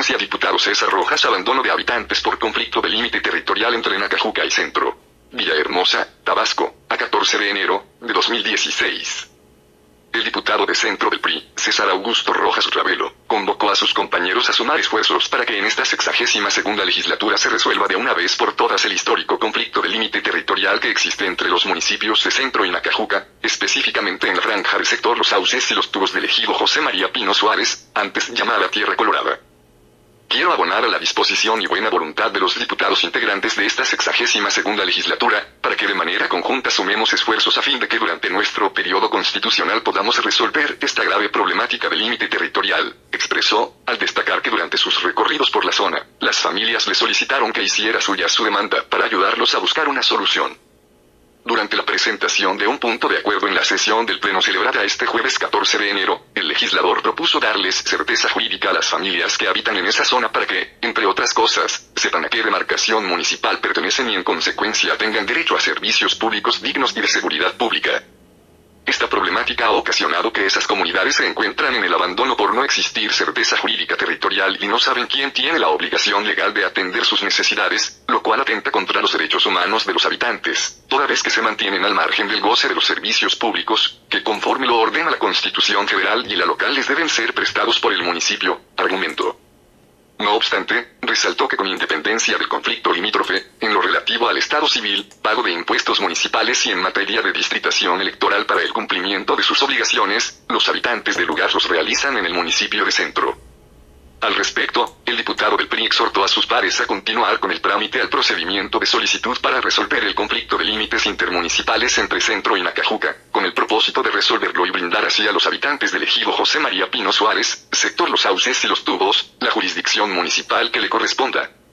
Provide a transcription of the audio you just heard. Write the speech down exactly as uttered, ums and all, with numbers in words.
Presidencia diputado César Rojas. Abandono de habitantes por conflicto de límite territorial entre Nacajuca y Centro. Villahermosa, Tabasco, a catorce de enero de dos mil dieciséis. El diputado de Centro del P R I, César Augusto Rojas Ravelo, convocó a sus compañeros a sumar esfuerzos para que en esta sexagésima segunda legislatura se resuelva de una vez por todas el histórico conflicto de límite territorial que existe entre los municipios de Centro y Nacajuca, específicamente en la franja del sector Los Sauces y los Tubos del ejido José María Pino Suárez, antes llamada Tierra Colorada. Quiero abonar a la disposición y buena voluntad de los diputados integrantes de esta sexagésima segunda legislatura, para que de manera conjunta sumemos esfuerzos a fin de que durante nuestro periodo constitucional podamos resolver esta grave problemática del límite territorial, expresó, al destacar que durante sus recorridos por la zona, las familias le solicitaron que hiciera suya su demanda para ayudarlos a buscar una solución. Durante la presentación de un punto de acuerdo en la sesión del Pleno celebrada este jueves catorce de enero, el legislador propuso darles certeza jurídica a las familias que habitan en esa zona para que, entre otras cosas, sepan a qué demarcación municipal pertenecen y en consecuencia tengan derecho a servicios públicos dignos y de seguridad pública. Esta problemática ha ocasionado que esas comunidades se encuentran en el abandono por no existir certeza jurídica territorial y no saben quién tiene la obligación legal de atender sus necesidades, lo cual atenta contra los derechos humanos de los habitantes, toda vez que se mantienen al margen del goce de los servicios públicos, que conforme lo ordena la Constitución Federal y la local les deben ser prestados por el municipio, argumentó. No obstante, resaltó que con independencia del conflicto limítrofe, en lo relativo al Estado civil, pago de impuestos municipales y en materia de distritación electoral para el cumplimiento de sus obligaciones, los habitantes del lugar los realizan en el municipio de Centro. Al respecto, el diputado del P R I exhortó a sus pares a continuar con el trámite al procedimiento de solicitud para resolver el conflicto de límites intermunicipales entre Centro y Nacajuca, con el propósito de resolverlo y brindar así a los habitantes del ejido José María Pino Suárez, sector Los Sauces y los Tubos, la jurisdicción municipal que le corresponda.